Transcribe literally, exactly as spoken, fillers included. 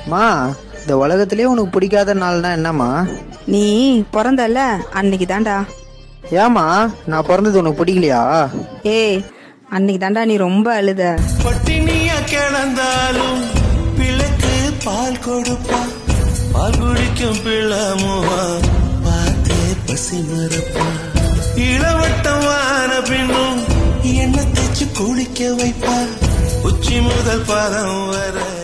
மா, இந்த உலகத்திலே உனக்கு பிடிக்காத நாள்னா என்னம்மா? நீ பிறந்தல அன்னைக்கு தாண்டா. ஏமா, நான் பிறந்தது உனக்கு பிடிக்கலையா? ஏய், அன்னைக்கு தாண்டா நீ ரொம்ப அழுத. பட்டினியா கிடந்தாலும் பிள்ளைக்கு பால் கொடுப்பா, பால் குடிக்கும் பிள்ளமுவா பார்த்தே பசி மறப்பா. இளவட்டமான பின்னும் என்ன தேச்சு குளிக்க வைப்பா, உச்சி முதல் பாதம் வர